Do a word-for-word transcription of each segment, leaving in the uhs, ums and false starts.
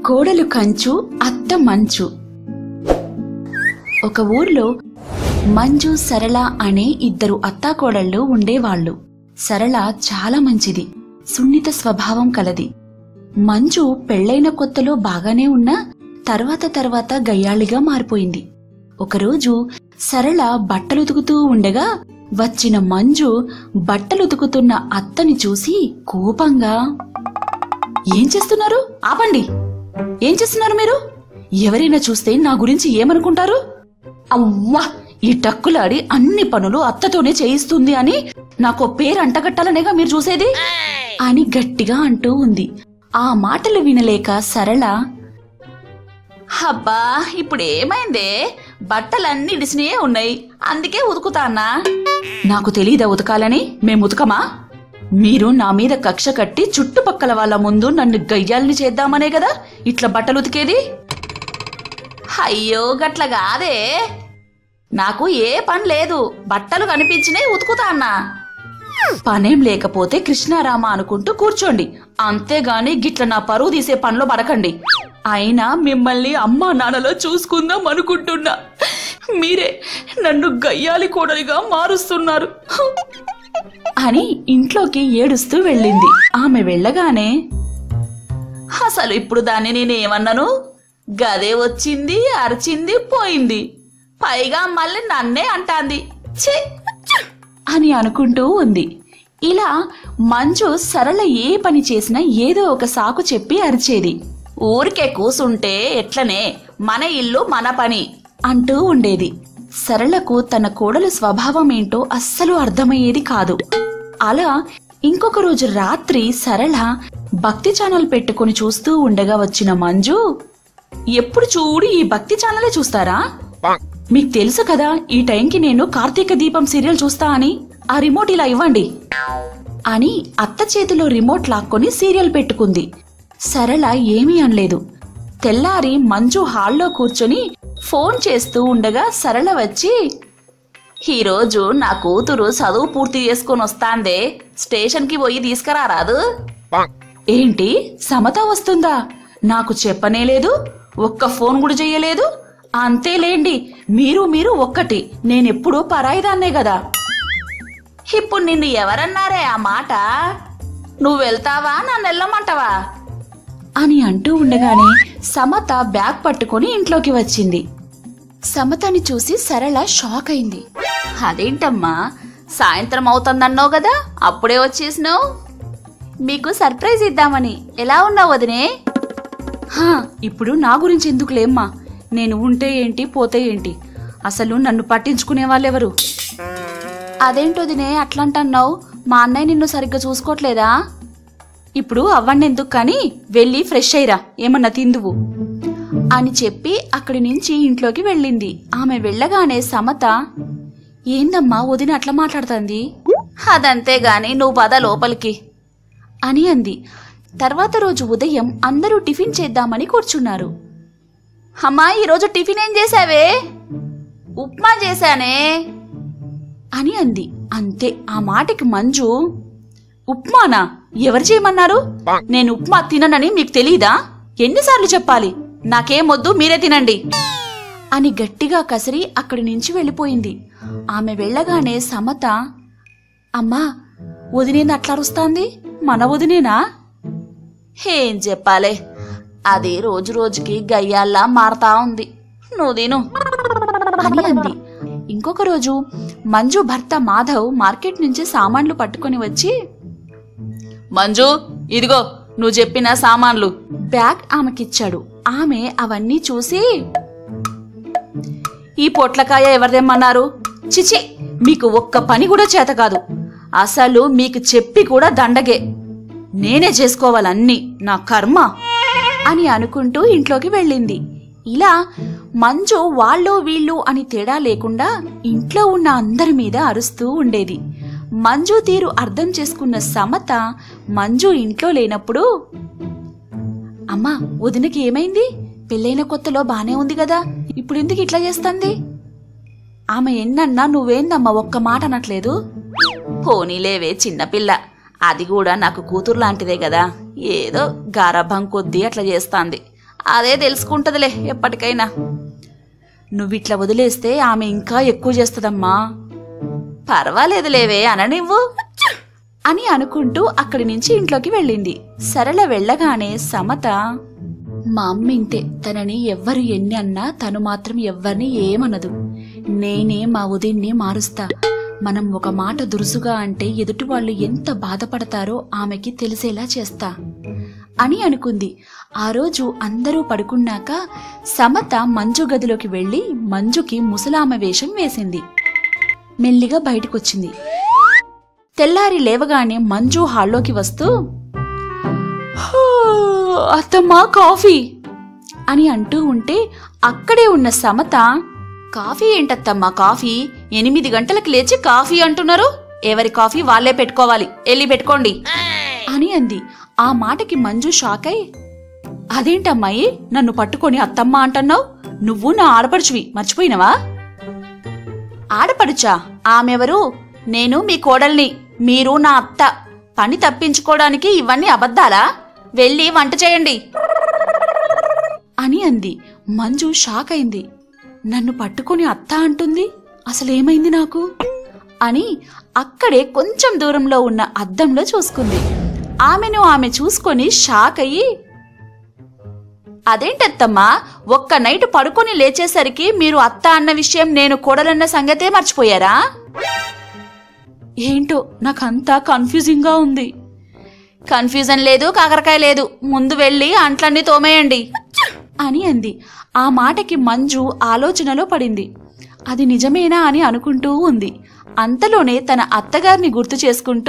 కోడలు కంచు, అత్త మంచు. ఒక ఊర్లో మంజు, సరళ అనే ఇద్దరు అత్తాకోడళ్ళు ఉండేవాళ్లు. సరళ చాలా మంచిది, సున్నిత స్వభావం కలది. మంజు పెళ్లైన కొత్తలో బాగానే ఉన్నా తర్వాత తర్వాత గయ్యాళిగా మారిపోయింది. ఒకరోజు సరళ బట్టలుతుకుతూ ఉండగా వచ్చిన మంజు బట్టలుతుకుతున్న అత్తని చూసి కోపంగా, ఏం చేస్తున్నారు? ఆపండి! ఏం చేస్తున్నారు మీరు? ఎవరైనా చూస్తే నా గురించి ఏమనుకుంటారు? అవ్వా, ఈ టక్కులాడి అన్ని పనులు అత్తతోనే చేయిస్తుంది అని నాకు పేరు అంటగట్టాలనేగా మీరు చూసేది అని గట్టిగా అంటూ ఉంది. ఆ మాటలు వినలేక సరళ, అబ్బా ఇప్పుడేమైందే? బట్టలన్నీ ఇడిసినే ఉన్నాయి, అందుకే ఉతుకుతానా. నాకు తెలీదా ఉతకాలని? మేము ఉతకమా? మీరు నా మీద కక్ష కట్టి చుట్టుపక్కల వాళ్ళ ముందు నన్ను గయ్యాల్ని చేద్దామనే కదా ఇట్లా బట్టలు ఉతికేది. అయ్యో గట్ల కాదే, నాకు ఏ పని లేదు, బట్టలు కనిపించినే ఉతుకుతానా. పనేం లేకపోతే కృష్ణారామ అనుకుంటూ కూర్చోండి, అంతేగాని గిట్ల నా పరువు తీసే పనిలో పడకండి. అయినా మిమ్మల్ని అమ్మా నాన్నలో చూసుకుందాం అనుకుంటున్నా, మీరే నన్ను గయ్యాలి కోడలిగా మారుస్తున్నారు అని ఇంట్లోకి ఏడుస్తూ వెళ్ళింది. ఆమె వెళ్ళగానే, అసలు ఇప్పుడు దాన్ని నేనేమన్నాను? గదే వచ్చింది, అరిచింది, పోయింది, పైగా మళ్ళీ నన్నే అంటాంది ఛీ అని అనుకుంటూ ఉంది. ఇలా మంజు సరళ ఏ పని చేసినా ఏదో ఒక సాకు చెప్పి అరిచేది. ఊరికే కూసుంటే ఎట్లనే, మన ఇల్లు మన పని అంటూ ఉండేది. సరళకు తన కోడలు స్వభావం ఏంటో అస్సలు అర్థమయ్యేది కాదు. అలా ఇంకొక రోజు రాత్రి సరళ భక్తి ఛానల్ పెట్టుకుని చూస్తూ ఉండగా వచ్చిన మంజు, ఎప్పుడు చూడు ఈ భక్తి ఛానలే చూస్తారా? మీకు తెలుసు కదా ఈ టైంకి నేను కార్తీక దీపం సీరియల్ చూస్తా అని. ఆ రిమోట్ ఇలా ఇవ్వండి అని అత్త చేతిలో రిమోట్ లాక్కొని సీరియల్ పెట్టుకుంది. సరళ ఏమీ అనలేదు. తెల్లారి మంజు హాల్లో కూర్చొని ఫోన్ చేస్తూ ఉండగా సరళ వచ్చి, ఈరోజు నా కూతురు చదువు పూర్తి చేసుకుని వస్తాందే, స్టేషన్కి పోయి తీసుకురారాదు? ఏంటి సమత వస్తుందా? నాకు చెప్పనేలేదు, ఒక్క ఫోన్ కూడా చెయ్యలేదు. అంతేలేండి, మీరు మీరు ఒక్కటి, నేనెప్పుడు పరాయిదాన్నే కదా. ఇప్పుడు నిన్ను ఎవరన్నారే ఆ మాట? నువ్వు వెళ్తావా, నన్ను వెళ్ళమంటావా అని అంటూ ఉండగానే సమత బ్యాగ్ పట్టుకుని ఇంట్లోకి వచ్చింది. సమతని చూసి సరళ షాక్ అయింది. అదేంటమ్మా, సాయంత్రం అవుతుందన్నావు కదా, అప్పుడే వచ్చేసినావు? మీకు సర్ప్రైజ్ ఇద్దామని. ఎలా ఉన్నావు వదినే? హా, ఇప్పుడు నా గురించి ఎందుకులేమ్మా, నేను ఉంటే ఏంటి పోతే ఏంటి, అసలు నన్ను పట్టించుకునే వాళ్ళెవరు? అదేంటొదినే అట్లంటన్నావు? మా అన్నయ్య నిన్ను సరిగ్గా చూసుకోవట్లేదా? ఇప్పుడు అవ్వండెందుకు కానీ వెళ్ళి ఫ్రెష్ అయ్యిరా, ఏమన్నా తిందువు అని చెప్పి అక్కడి నుంచి ఇంట్లోకి వెళ్ళింది. ఆమె వెళ్ళగానే సమత, ఏందమ్మా వదిన అట్లా మాట్లాడుతుంది? అదంతేగాని నువ్వు పద లోపలికి అని అంది. తర్వాత రోజు ఉదయం అందరూ టిఫిన్ చేద్దామని కూర్చున్నారు. అమ్మా ఈరోజు టిఫిన్ ఏం చేశావే? ఉప్మా చేశానే అని అంది. అంతే, ఆ మాటకి మంజు, ఉప్మానా? ఎవరు చేయమన్నారు? నేను ఉప్మా తిననని మీకు తెలీదా? ఎన్నిసార్లు చెప్పాలి? నాకేమొద్దు, మీరే తినండి అని గట్టిగా కసిరి అక్కడి నుంచి వెళ్ళిపోయింది. ఆమె వెళ్ళగానే సమత, అమ్మా వదినేంది అట్లా అరుస్తాంది? మన వదినేనా? ఏం చెప్పాలే, అది రోజు రోజుకి గయ్యాల్లా మారతా ఉంది, నువ్వు తిను అని అంది. ఇంకొక రోజు మంజు భర్త మాధవ్ మార్కెట్ నుంచి సామాన్లు పట్టుకుని వచ్చి, మంజు ఇదిగో నువ్వు చెప్పిన సామాన్లు. బ్యాగ్ ఆమెకిచ్చాడు. ఆమె అవన్నీ చూసి, ఈ పొట్లకాయ ఎవరిదేమన్నారు? చిచి, మీకు ఒక్క పని కూడా చేత కాదు, అసలు మీకు చెప్పి కూడా దండగే, నేనే చేసుకోవాలన్నీ, నా కర్మ అని అనుకుంటూ ఇంట్లోకి వెళ్ళింది. ఇలా మంజు వాళ్ళు వీళ్ళు అని తేడా లేకుండా ఇంట్లో ఉన్న అందరి మీద అరుస్తూ ఉండేది. మంజు తీరు అర్థం చేసుకున్న సమత మంజు ఇంట్లో లేనప్పుడు, అమ్మా వదినకి ఏమైంది? పెళ్ళైన కొత్తలో బానే ఉంది కదా, ఇప్పుడు ఎందుకు ఇట్లా చేస్తుంది? ఆమె ఎన్నన్నా నువ్వేందమ్మా ఒక్క మాట అనట్లేదు? పోనీలేవే చిన్నపిల్ల, అది కూడా నాకు కూతురు లాంటిదే కదా, ఏదో గారాభం కొద్దీ అట్లా చేస్తాంది, అదే తెలుసుకుంటదిలే ఎప్పటికైనా. నువ్విట్లా వదిలేస్తే ఆమె ఇంకా ఎక్కువ చేస్తుందమ్మా. పర్వాలేదులేవే అననివ్వు అని అనుకుంటూ అక్కడి నుంచి ఇంట్లోకి వెళ్ళింది. సరళ వెళ్ళగానే సమత, మా అమ్మ ఇంతే, తనని ఎవ్వరు ఎన్ని అన్నా తను మాత్రం ఎవ్వరిని ఏమనదు. నేనే మా ఉదయన్ని మారుస్తా. మనం ఒక మాట దురుసుగా అంటే ఎదుటి వాళ్ళు ఎంత బాధపడతారో ఆమెకి తెలిసేలా చేస్తా అని అనుకుంది. ఆ రోజు అందరూ పడుకున్నాక సమత మంజు గదిలోకి వెళ్లి మంజుకి ముసలామె వేషం వేసింది. మెల్లిగా బయటకొచ్చింది. తెల్లారి లేవగానే మంజు హాల్లోకి వస్తూ, అత్తమ్మా కాఫీ అని అంటూ ఉంటే అక్కడే ఉన్న సమత, కాఫీ ఏంటత్తమ్మా కాఫీ? ఎనిమిది గంటలకు లేచి కాఫీ అంటున్నారు. ఎవరి కాఫీ వాళ్లే పెట్టుకోవాలి, వెళ్ళి పెట్టుకోండి అని అంది. ఆ మాటకి మంజు షాక్ అయి, అదేంటమ్మాయి నన్ను పట్టుకొని అత్తమ్మ అంటున్నావు? నువ్వు నా ఆడపడుచువి, మర్చిపోయినవా? ఆడపడుచా? ఆమెవరు? నేను మీ కోడల్ని, మీరు నా అత్త. పని తప్పించుకోవడానికి ఇవన్నీ అబద్ధాలా? వెళ్ళి వంట చేయండి అని అంది. మంజు షాక్ అయింది. నన్ను పట్టుకొని అత్త అంటుంది, అసలేమైంది నాకు అని అక్కడే కొంచెం దూరంలో ఉన్న అద్దంలో చూసుకుంది. ఆమెను ఆమె చూసుకొని షాక్ అయ్యి, అదేంటత్తమ్మా, ఒక్క నైట్ పడుకొని లేచేసరికి మీరు అత్త అన్న విషయం నేను కోడలన్న సంగతే మర్చిపోయారా? ఏంటో నాకంతా కన్ఫ్యూజింగ్ గా ఉంది. కన్ఫ్యూజన్ లేదు, కాకరకాయ లేదు, ముందు వెళ్ళి అంట్లన్నీ తోమేయండి అని అంది. ఆ మాటకి మంజు ఆలోచనలో పడింది. అది నిజమేనా అని అనుకుంటూ ఉంది. అంతలోనే తన అత్తగారిని గుర్తు చేసుకుంటూ,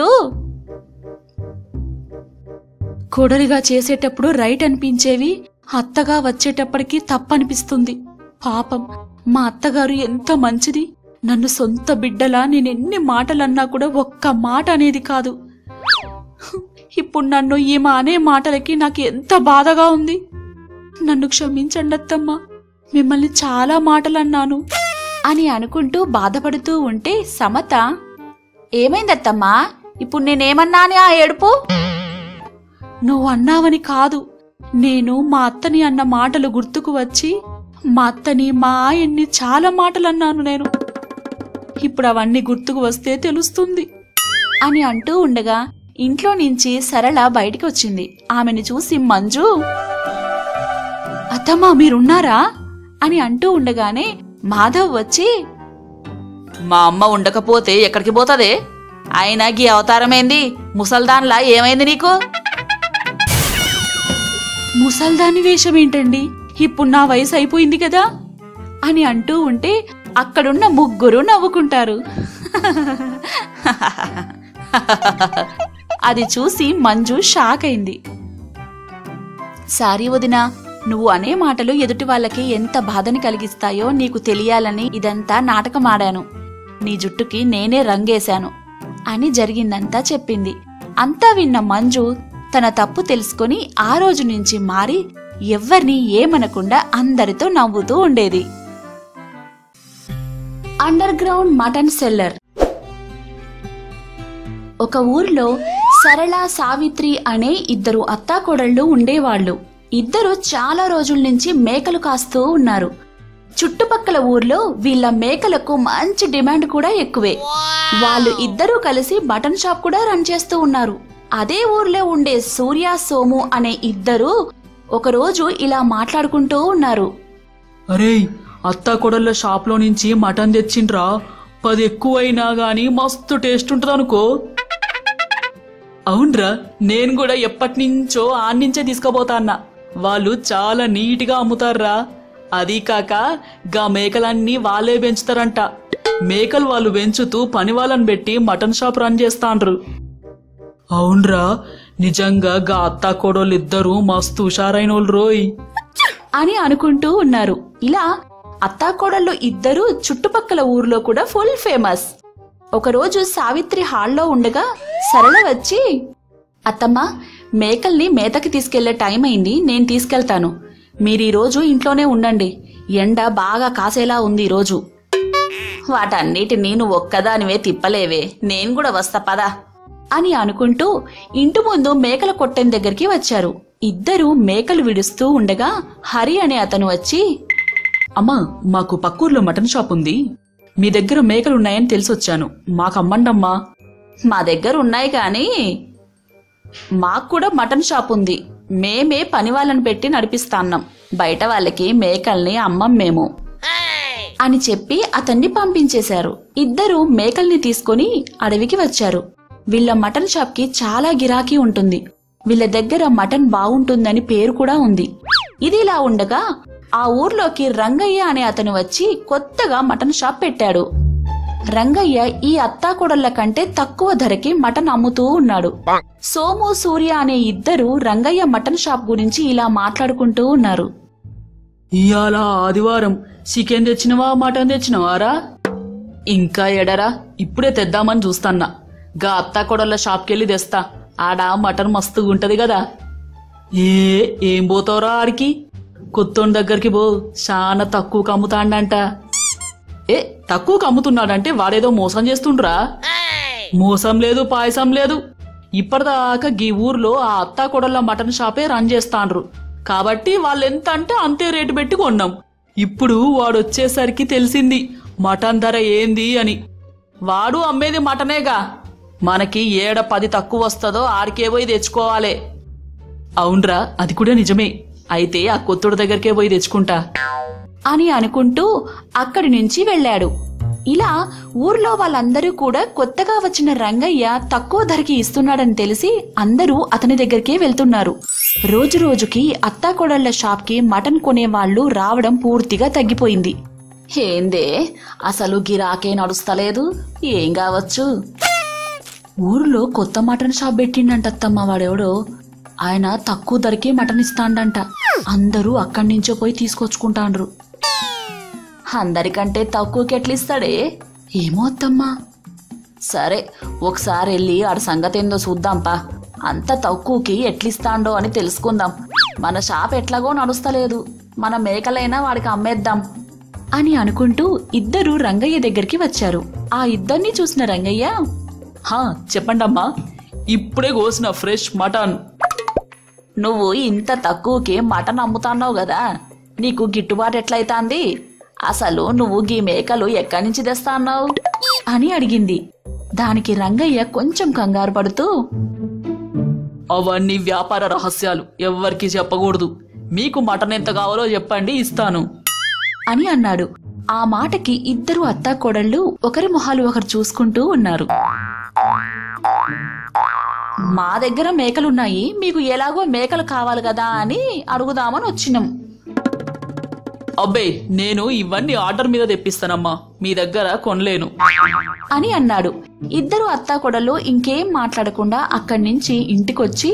కోడలిగా చేసేటప్పుడు రైట్ అనిపించేవి అత్తగా వచ్చేటప్పటికి తప్పనిపిస్తుంది. పాపం మా అత్తగారు ఎంత మంచిది. నన్ను సొంత బిడ్డలా నేనెన్ని మాటలన్నా కూడా ఒక్క మాట అనేది కాదు. ఇప్పుడు నన్ను ఈమె అనే మాటలకి నాకు ఎంత బాధగా ఉంది. నన్ను క్షమించండి అత్తమ్మా, మిమ్మల్ని చాలా మాటలన్నాను అని అనుకుంటూ బాధపడుతూ ఉంటే సమత, ఏమైందత్తమ్మా, ఇప్పుడు నేనేమన్నా అని ఆ ఏడుపు? నువ్వు అన్నావని కాదు, నేను మా అత్తని అన్న మాటలు గుర్తుకు వచ్చి మా అత్తని మా ఆయన్ని చాలా మాటలన్నాను నేను. ఇప్పుడు అవన్నీ గుర్తుకు వస్తే తెలుస్తుంది అని అంటూ ఉండగా ఇంట్లో నుంచి సరళ బయటికి వచ్చింది. ఆమెను చూసి మంజు, అత్తమ్మా మీరున్నారా అని అంటూ ఉండగానే మాధవ్ వచ్చి, మా అమ్మ ఉండకపోతే ఎక్కడికి పోతదే? అయినా గీ అవతారమేంది? ముసల్దాన్లా ఏమైంది నీకు? ముసల్దాని వేషం ఏంటండి, ఇప్పుడు నా వయసు అయిపోయింది కదా అని అంటూ ఉంటే అక్కడున్న ముగ్గురు నవ్వుకుంటారు. అది చూసి మంజు షాక్ అయింది. సారీ వదినా, నువ్వు అనే మాటలు ఎదుటి వాళ్ళకి ఎంత బాధని కలిగిస్తాయో నీకు తెలియాలని ఇదంతా నాటకమాడాను. నీ జుట్టుకి నేనే రంగేశాను అని జరిగిందంతా చెప్పింది. అంతా విన్న మంజు తన తప్పు తెలుసుకొని ఆ రోజు నుంచి మారి ఎవ్వర్నీ ఏమనకుండా అందరితో నవ్వుతూ ఉండేది. Underground mutton seller. ఒక ఊర్లో సరళ, సావిత్రి అనే ఇద్దరు అత్తాకోడళ్లు ఉండేవాళ్లు. ఇద్దరు చాలా రోజుల నుంచి మేకలు కాస్తూ ఉన్నారు. చుట్టుపక్కల ఊర్లో వీళ్ళ మేకలకు మంచి డిమాండ్ కూడా ఎక్కువే. వాళ్ళు ఇద్దరూ కలిసి మటన్ షాప్ కూడా రన్ చేస్తూ ఉన్నారు. అదే ఊర్లో ఉండే సూర్య, సోము అనే ఇద్దరు ఒకరోజు ఇలా మాట్లాడుకుంటూ ఉన్నారు. అరే, అత్తా కొడళ్ళ షాప్ లో నుంచి మటన్ తెచ్చిండ్రా, పది ఎక్కువైనా గాని మస్తు టేస్ట్ ఉంటది అనుకో. అవునరా, నేను కూడా ఎప్పటి నుంచో ఆన్నించే తీసుకుపోతా అన్న. వాళ్ళు చాలా నీట్ గా అమ్ముతారా. అదీ కాక గా మేకలన్నీ వాళ్ళే పెంచుతారంట. మేకలు వాళ్ళు పెంచుతూ పని వాళ్ళని పెట్టి మటన్ షాప్ రన్ చేస్తాండ్రు. అవునరా, నిజంగా గా అత్తా కోడోళ్ళు ఇద్దరు మస్తు హుషారైన వాళ్ళు రోయ్ అని అనుకుంటూ ఉన్నారు. ఇలా అత్తాకోడళ్ళు ఇద్దరు చుట్టుపక్కల ఊర్లో కూడా ఫుల్ ఫేమస్. ఒకరోజు సావిత్రి హాల్లో ఉండగా సరళ వచ్చి, అత్తమ్మా, మేకల్ని మేతకి తీసుకెళ్లే టైం అయింది, నేను తీసుకెళ్తాను. మీరీరోజు ఇంట్లోనే ఉండండి, ఎండ బాగా కాసేలా ఉంది ఈరోజు. వాటన్నిటినీ నువ్వు ఒక్కదానివే తిప్పలేవే, నేను కూడా వస్తా పదా అని అనుకుంటూ ఇంటి ముందు మేకల కొట్టెం దగ్గరికి వచ్చారు. ఇద్దరూ మేకలు విడుస్తూ ఉండగా హరి అనే అతను వచ్చి, అమ్మా, మాకు పక్కూర్లో మటన్ షాప్ ఉంది. మీ దగ్గర మేకలున్నాయని తెలిసొచ్చాను. మాకు అమ్మండమ్మా. మా దగ్గర ఉన్నాయి కానీ మాకు కూడా మటన్ షాప్ ఉంది. మేమే పని వాళ్ళని పెట్టి నడిపిస్తాన్నాం. బయట వాళ్ళకి మేకల్ని అమ్మం మేము అని చెప్పి అతన్ని పంపించేశారు. ఇద్దరు మేకల్ని తీసుకుని అడవికి వచ్చారు. వీళ్ళ మటన్ షాప్ కి చాలా గిరాకీ ఉంటుంది. వీళ్ళ దగ్గర మటన్ బాగుంటుందని పేరు కూడా ఉంది. ఇది ఇలా ఉండగా ఆ ఊర్లోకి రంగయ్య అనే అతను వచ్చి కొత్తగా మటన్ షాప్ పెట్టాడు. రంగయ్య ఈ అత్తాకోడళ్ల కంటే తక్కువ ధరకి మటన్ అమ్ముతూ ఉన్నాడు. సోము, సూర్య అనే ఇద్దరు రంగయ్య మటన్ షాప్ గురించి ఇలా మాట్లాడుకుంటూ ఉన్నారు. ఇయాల ఆదివారం చికెన్ తెచ్చినవా, మటన్ తెచ్చినవారా? ఇంకా ఎడరా, ఇప్పుడే తెద్దామని చూస్తాన్నా. గా అత్తా కొడళ్ళ షాప్కెళ్ళి తెస్తా. ఆడ మటన్ మస్తుగుంటది కదా. ఏ ఏం పోతావురా ఆడికి? కొత్తోని దగ్గరికి పో, చాలా తక్కువకు అమ్ముతాండంట. ఏ తక్కువకు అమ్ముతున్నాడంటే వాడేదో మోసం చేస్తుండ్రా. మోసం లేదు, పాయసం లేదు. ఇప్పటిదాకా గీ ఊర్లో ఆ అత్తా కొడళ్ళ మటన్ షాపే రన్ చేస్తాండ్రు కాబట్టి వాళ్ళెంత అంటే అంతే రేటు పెట్టి కొన్నాం. ఇప్పుడు వాడొచ్చేసరికి తెలిసింది మటన్ ధర ఏంది అని. వాడు అమ్మేది మటనేగా. మనకి ఏడ పది తక్కువ వస్తుందో ఆడికే పోయి తెచ్చుకోవాలే. అవునరా, అది కూడా నిజమే. అయితే ఆ కొత్తోడు దగ్గరికే పోయి తెచ్చుకుంటా అని అనుకుంటూ అక్కడి నుంచి వెళ్లాడు. ఇలా ఊర్లో వాళ్ళందరూ కూడా కొత్తగా వచ్చిన రంగయ్య తక్కువ ధరకి ఇస్తున్నాడని తెలిసి అందరూ అతని దగ్గరికే వెళ్తున్నారు. రోజు రోజుకి అత్తాకోడళ్ల షాప్ కి మటన్ కొనేవాళ్లు రావడం పూర్తిగా తగ్గిపోయింది. ఏందే అసలు గిరాకే నడుస్తలేదు, ఏం కావచ్చు? ఊర్లో కొత్త మటన్ షాప్ పెట్టిండంటత్తమ్మ వాడెవడో. ఆయన తక్కువ ధరకే మటన్ ఇస్తాండంట. అందరూ అక్కడి నుంచో పోయి తీసుకొచ్చుకుంటాండ్రు. అందరికంటే తక్కువకి ఎట్లిస్తాడే ఏమో అత్తమ్మా. సరే, ఒకసారి వెళ్ళి ఆడ సంగతి ఏందో చూద్దాంపా. అంత తక్కువకి ఎట్లిస్తాండో అని తెలుసుకుందాం. మన షాప్ ఎట్లాగో నడుస్తలేదు, మన మేకలైనా వాడికి అమ్మేద్దాం అని అనుకుంటూ ఇద్దరు రంగయ్య దగ్గరికి వచ్చారు. ఆ ఇద్దరిని చూసిన రంగయ్య, హా చెప్పండమ్మా, ఇప్పుడే కోసిన ఫ్రెష్ మటన్. నువ్వు ఇంత తక్కువకి మటన్ అమ్ముతాన్నావు కదా, నీకు గిట్టుబాటు ఎట్లయితాంది? అసలు నువ్వు గీ మేకలు ఎక్కడి నుంచి తెస్తాన్నావు అని అడిగింది. దానికి రంగయ్య కొంచెం కంగారు పడుతూ, అవన్నీ వ్యాపార రహస్యాలు, ఎవ్వరికి చెప్పకూడదు. మీకు మటన్ ఎంత కావాలో చెప్పండి, ఇస్తాను అని అన్నాడు. ఆ మాటకి ఇద్దరు అత్తాకోడళ్ళు ఒకరి మొహాలు ఒకరు చూసుకుంటూ ఉన్నారు. మా దగ్గర మేకలున్నాయి, మీకు ఎలాగో మేకలు కావాలి కదా అని అడుగుదామని వచ్చినాం. అబ్బే, నేను ఇవన్నీ ఆర్డర్ మీద తెప్పిస్తానమ్మా, మీ దగ్గర కొనలేను అని అన్నాడు. ఇద్దరు అత్తాకోడళ్ళు ఇంకేం మాట్లాడకుండా అక్కడి నుంచి ఇంటికొచ్చి,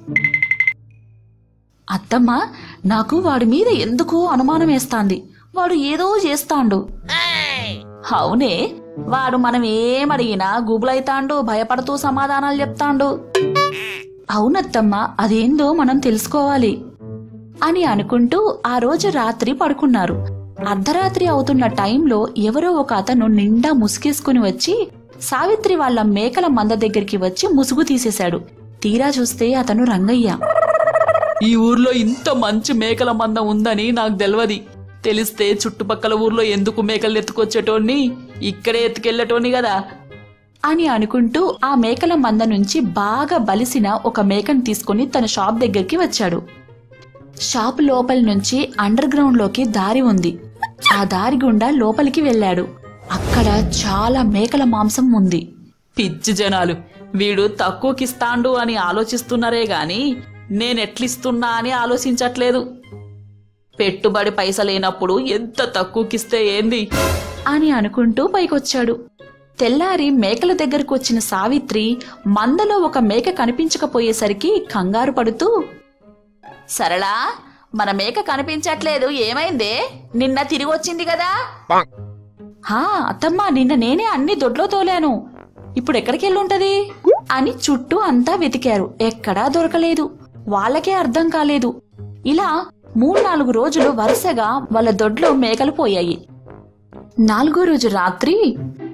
అత్తమ్మ, నాకు వాడి మీద ఎందుకో అనుమానం వేస్తాంది. వాడు ఏదో చేస్తాండు. అవునే, వాడు మనం ఏమడిగినా గుబులైతాండు, భయపడుతూ సమాధానాలు చెప్తాండు. అవునత్తమ్మ, అదేందో మనం తెలుసుకోవాలి అని అనుకుంటూ ఆ రోజు రాత్రి పడుకున్నారు. అర్ధరాత్రి అవుతున్న టైంలో ఎవరో ఒక అతను నిండా ముసుగేసుకుని వచ్చి సావిత్రి వాళ్ల మేకల మంద దగ్గరికి వచ్చి ముసుగు తీసేశాడు. తీరా చూస్తే అతను రంగయ్య. ఈ ఊర్లో ఇంత మంచి మేకల మంద ఉందని నాకు తెలియదు. తెలిస్తే చుట్టుపక్కల ఊర్లో ఎందుకు మేకలు ఎత్తుకొచ్చేటోన్ని, ఇక్కడే ఎత్తుకెళ్లేటోని కదా అని అనుకుంటూ ఆ మేకల మంద నుంచి బాగా బలిసిన ఒక మేకను తీసుకుని తన షాప్ దగ్గరికి వచ్చాడు. షాప్ లోపలి నుంచి అండర్ గ్రౌండ్ లోకి దారి ఉంది. ఆ దారి గుండా లోపలికి వెళ్లాడు. అక్కడ చాలా మేకల మాంసం ఉంది. పిచ్చి జనాలు, వీడు తక్కువకిస్తాండు అని ఆలోచిస్తున్నారే గాని నేనెట్లిస్తున్నా అని ఆలోచించట్లేదు. పెట్టుబడి పైసలేనప్పుడు ఎంత తక్కువకిస్తే ఏంది అని అనుకుంటూ పైకొచ్చాడు. తెల్లారి మేకల దగ్గరకు వచ్చిన సావిత్రి మందలో ఒక మేక కనిపించకపోయేసరికి కంగారు పడుతూ, సరళా, మన మేక కనిపించట్లేదు, ఏమైందే? నిన్న తిరిగి వచ్చింది కదా? హా అత్తమ్మా, నిన్న నేనే అన్ని దొడ్లో తోలాను. ఇప్పుడు ఎక్కడికెళ్ళుంటది అని చుట్టూ అంతా వెతికారు. ఎక్కడా దొరకలేదు. వాళ్ళకే అర్థం కాలేదు. ఇలా మూడు నాలుగు రోజులు వరుసగా వాళ్ళ దొడ్లో మేకలు పోయాయి. నాలుగో రోజు రాత్రి,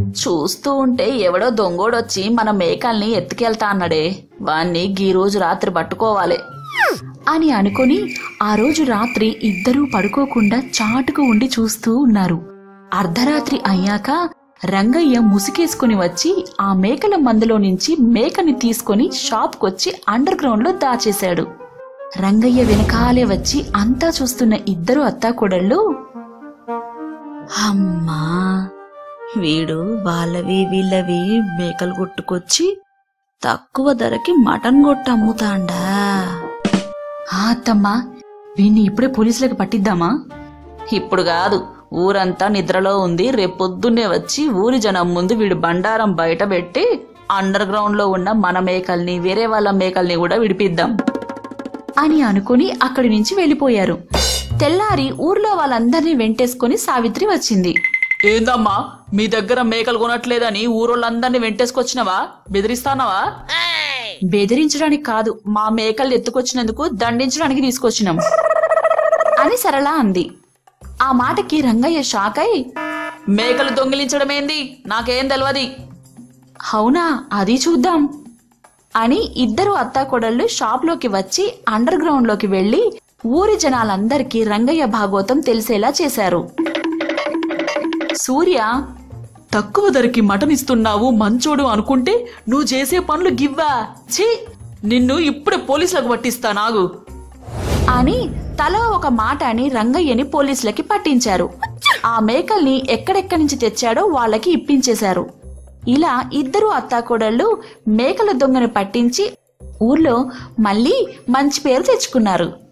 చూస్తూ ఉంటే ఎవడో దొంగోడొచ్చి మన మేకల్ని ఎత్తుకెళ్తా అన్నాడే, వాణ్ణి గీ రోజు రాత్రి పట్టుకోవాలి అని అనుకుని ఆ రోజు రాత్రి ఇద్దరూ పడుకోకుండా చాటుకు ఉండి చూస్తూ ఉన్నారు. అర్ధరాత్రి అయ్యాక రంగయ్య ముసుగేసుకుని వచ్చి ఆ మేకల మందులో నుంచి మేకని తీసుకుని షాప్కొచ్చి అండర్ గ్రౌండ్ లో దాచేశాడు. రంగయ్య వెనకాలే వచ్చి అంతా చూస్తున్న ఇద్దరు అత్తాకోడళ్ళు, అమ్మా వీడు వాళ్ళవి వీళ్ళవి మేకలు కొట్టుకొచ్చి తక్కువ ధరకి మటన్ కొట్టు అమ్ముతాండా. ఆ అత్తమ్మా, వీణ్ణి ఇప్పుడే పోలీసులకు పట్టిద్దామా? ఇప్పుడు కాదు, ఊరంతా నిద్రలో ఉంది. రేపొద్దున్నే వచ్చి ఊరి జనం ముందు వీడు బండారం బయట పెట్టి అండర్ గ్రౌండ్ లో ఉన్న మన మేకల్ని వేరే వాళ్ళ మేకల్ని కూడా విడిపిద్దాం అని అనుకుని అక్కడి నుంచి వెళ్లిపోయారు. తెల్లారి ఊర్లో వాళ్ళందర్నీ వెంటేసుకుని సావిత్రి వచ్చింది. ఏందమ్మా, మీ దగ్గర మేకలు కొనట్లేదని ఊరోళ్ళందరినీ వెంటేసుకొచ్చినవా? బెదిరిస్తానవా? బెదిరించడానికి కాదు, మా మేకల్ని ఎత్తుకొచ్చినందుకు దండించడానికి తీసుకొచ్చినాం అని సరళ అంది. ఆ మాటకి రంగయ్య షాక్ అయి, మేకలు దొంగిలించడమేంది, నాకేం తెలియదు. అవునా, అది చూద్దాం అని ఇద్దరు అత్తాకోడళ్ళు షాప్లోకి వచ్చి అండర్ గ్రౌండ్ లోకి వెళ్లి ఊరి జనాలందరికీ రంగయ్య భాగవతం తెలిసేలా చేశారు. సూర్య, తక్కువ ధరకి మటన్ ఇస్తున్నావు మంచోడు అనుకుంటే నువ్వు చేసే పనులు గివ్వా? ఛీ, నిన్ను ఇప్పుడే పోలీసులకు పట్టిస్తా నాగు అని తలో ఒక మాట అని రంగయ్యని పోలీసులకి పట్టించారు. ఆ మేకల్ని ఎక్కడెక్కడి నుంచి తెచ్చాడో వాళ్ళకి ఇప్పించేశారు. ఇలా ఇద్దరు అత్తాకోడళ్ళు మేకల దొంగని పట్టించి ఊర్లో మళ్ళీ మంచి పేరు తెచ్చుకున్నారు.